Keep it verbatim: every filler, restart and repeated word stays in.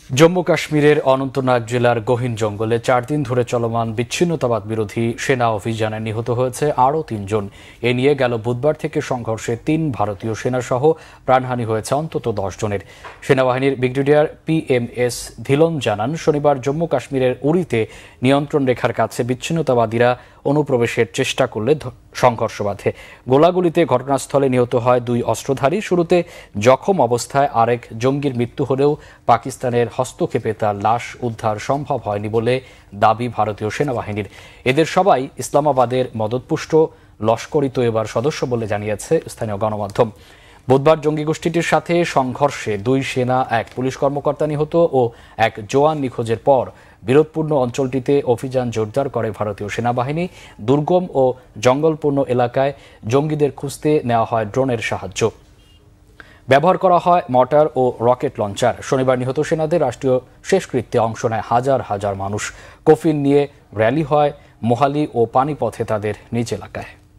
জম্মু কাশ্মীরের অনন্তনাগ জেলার গহীন জঙ্গলে চার দিন ধরে চলমান বিচ্ছিন্নতাবাদ বিরোধী সেনা অভিযানে নিহত হয়েছে আরও তিনজন। এ নিয়ে গেল বুধবার থেকে সংঘর্ষে তিন ভারতীয় সেনাসহ প্রাণহানি হয়েছে অন্তত দশ জনের। সেনাবাহিনীর brigadier P M S Dhillon জানান, শনিবার জম্মু কাশ্মীরের উরিতে নিয়ন্ত্রণ রেখার কাছে বিচ্ছিন্নতাবাদীরা অনুপ্রবেশের চেষ্টা করলে সংঘর্ষ বাধে। গোলাগুলিতে ঘটনাস্থলে নিহত হয় দুই অস্ত্রধারী। শুরুতে জখম অবস্থায় আরেক জঙ্গির মৃত্যু হলেও পাকিস্তানের হস্তক্ষেপে তার লাশ উদ্ধার সম্ভব হয়নি বলে দাবি ভারতীয় সেনাবাহিনীর। এদের সবাই ইসলামাবাদের মদতপুষ্ট লস্করি তৈয়বার সদস্য বলে জানিয়েছে স্থানীয় গণমাধ্যম। বুধবার জঙ্গি গোষ্ঠীটির সাথে সংঘর্ষে দুই সেনা, এক পুলিশ কর্মকর্তা নিহত ও এক জওয়ান নিখোঁজের পর বিরোধপূর্ণ অঞ্চলটিতে অভিযান জোরদার করে ভারতীয় সেনাবাহিনী। দুর্গম ও জঙ্গলপূর্ণ এলাকায় জঙ্গিদের খুঁজতে নেওয়া হয় ড্রোনের সাহায্য। ব্যবহার করা হয় মর্টার ও রকেট লঞ্চার। শনিবার নিহত সেনাদের রাষ্ট্রীয় শেষকৃত্যে অংশ নেয় হাজার হাজার মানুষ। কফিন নিয়ে র্যালি হয় মোহালি ও পানিপথে তাদের নিজ এলাকায়।